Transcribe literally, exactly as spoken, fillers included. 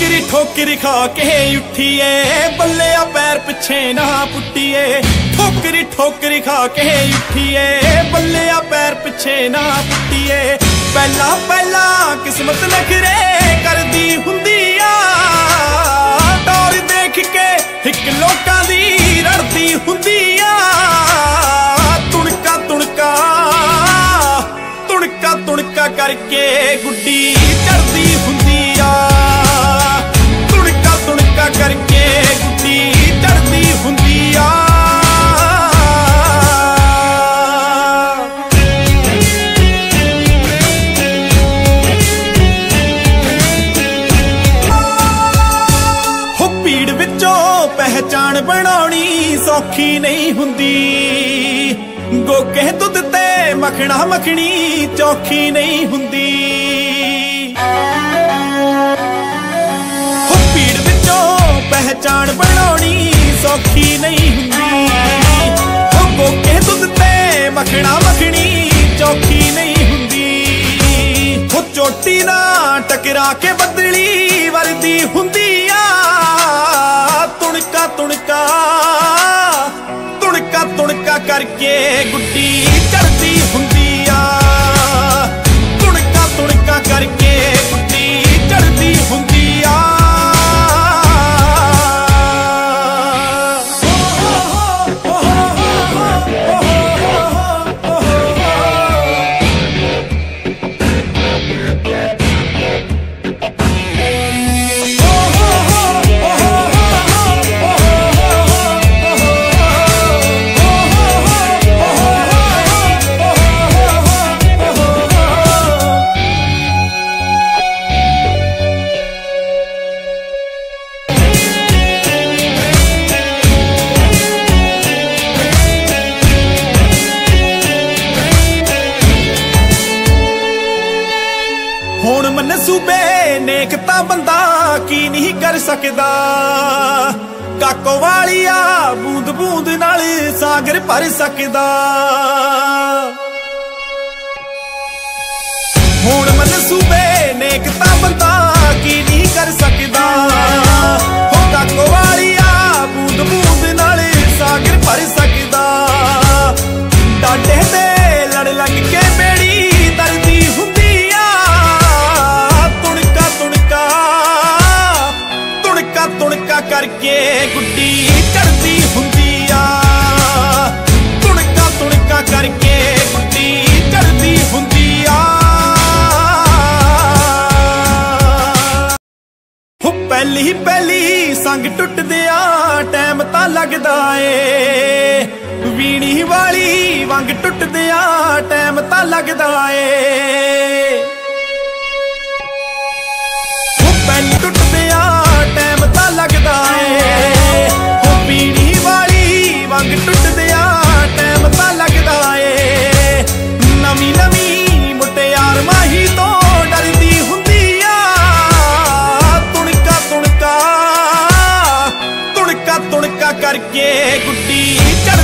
ठोकरी ठोकरी खा के उठिए बल्ले आ पैर पिछे ना पुट्टिए। ठोकरी ठोकरी खा के उठिए बल्ले आ पैर पिछे ना पुट्टिए। पहला पहला किस्मत नखरे करदी हुंदी आ, टौर देख के हिक लोकां दी रड़दी हुंदी आ। तुणका तुणका तुणका तुणका करके गुड्डी चढ़दी हुंदी आ। तुणका तुणका करके गुड्डी चढ़दी हुंदी आ। हो भीड़ विचों पहचान बनाउणी सौखी नहीं हुंदी। गोके दुध ते मखना मखनी चौखी नहीं हुंदी। हो भीड़ विचों पहचान बनाउणी सौखी नहीं हुंदी। हो गोके दुध ते मखना मखनी चौखी नहीं हुंदी। हो चोटी ना टकरा के बदली वरदी हुंदी आ। तुणका तुणका तुणका तुणका करके गुड्डी चढ़दी हुंदी आ। तुणका तुणका करके गुड्डी चढ़दी हुंदी आ। हुण मन सूबे नेकता बंदा की नहीं कर सकदा। काको वालिया बूंद बूंद नाल सागर भर सकदा। हुण मन सूबे नेकता बंदा की नहीं कर सकदा। हो काको वालिया बूंद बूंद नाल सागर भर सकदा। डाडे ते लड़ लग के बेड़ी तरदी हुंदी। तुणका करके गुड्डी चढ़दी हुंदी आ। तुणका तुणका करके गुड्डी चढ़दी हुंदी आ। हो पहली पहली संग टुटदिया टैम तां लगदा ए। वीणी वाली वंग टुटदिया टैम तां लगदा ए। हो पहली टुटदिया टैम तां लगदा ए। हो पीड़ी वाली वंग टुटदिया टैम तां लगदा ए। नवी नवी मुटियार माही तो डरदी हुंदी आ। तुणका तुणका तुणका तुणका करके गुड्डी चढ़